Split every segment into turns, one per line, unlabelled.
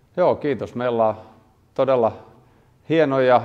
Joo, kiitos. Meillä on todella hieno ja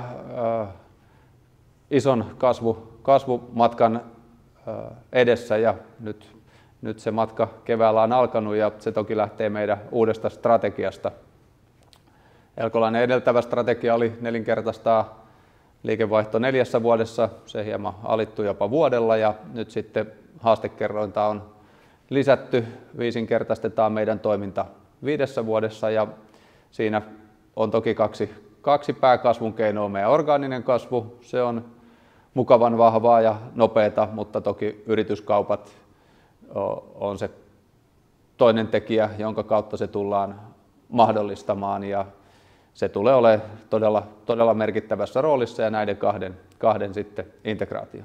ison kasvumatkan edessä ja nyt se matka keväällä on alkanut ja se toki lähtee meidän uudesta strategiasta. Elkolainen edeltävä strategia oli nelinkertaistaa liikevaihto 4 vuodessa, se hieman alittui jopa vuodella ja nyt sitten haastekerrointa on lisätty, viisinkertaistetaan meidän toiminta 5 vuodessa ja siinä on toki kaksi pääkasvun keinoa. Meidän orgaaninen kasvu, se on mukavan vahvaa ja nopeata, mutta toki yrityskaupat on se toinen tekijä, jonka kautta se tullaan mahdollistamaan ja se tulee olemaan todella merkittävässä roolissa ja näiden kahden sitten integraatio.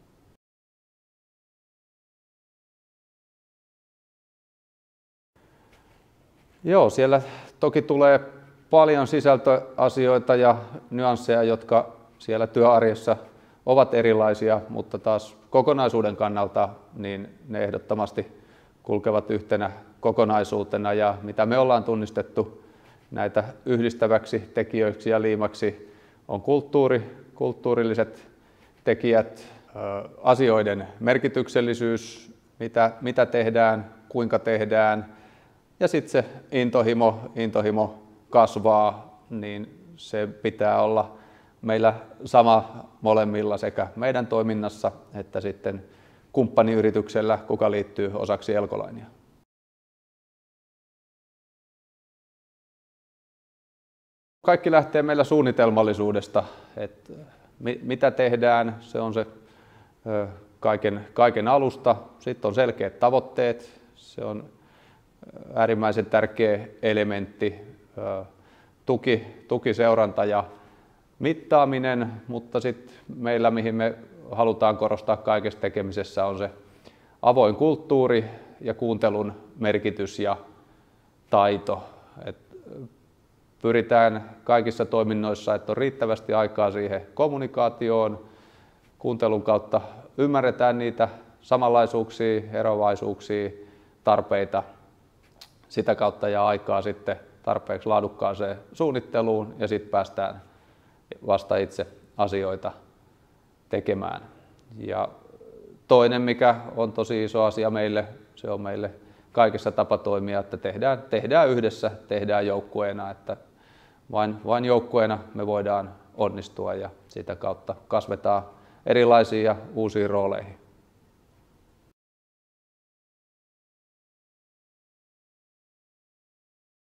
Joo, siellä toki tulee paljon sisältöasioita ja nyansseja, jotka siellä työarjessa ovat erilaisia, mutta taas kokonaisuuden kannalta niin ne ehdottomasti kulkevat yhtenä kokonaisuutena ja mitä me ollaan tunnistettu näitä yhdistäväksi tekijöiksi ja liimaksi on kulttuurilliset tekijät, asioiden merkityksellisyys, mitä tehdään, kuinka tehdään ja sitten se intohimo kasvaa, niin se pitää olla meillä sama molemmilla sekä meidän toiminnassa että sitten kumppaniyrityksellä, kuka liittyy osaksi Elkolainia. Kaikki lähtee meillä suunnitelmallisuudesta, että mitä tehdään, se on se kaiken alusta. Sitten on selkeät tavoitteet, se on äärimmäisen tärkeä elementti, tuki, seuranta ja mittaaminen, mutta sitten meillä, mihin me halutaan korostaa kaikessa tekemisessä, on se avoin kulttuuri ja kuuntelun merkitys ja taito. Pyritään kaikissa toiminnoissa, että on riittävästi aikaa siihen kommunikaatioon, kuuntelun kautta ymmärretään niitä samanlaisuuksia, eroavaisuuksia, tarpeita, sitä kautta ja aikaa sitten tarpeeksi laadukkaaseen suunnitteluun ja sitten päästään vasta itse asioita tekemään. Ja toinen, mikä on tosi iso asia meille, se on meille kaikessa tapa toimia, että tehdään yhdessä, tehdään joukkueena, että vain joukkueena me voidaan onnistua ja sitä kautta kasvetaan erilaisiin ja uusiin rooleihin.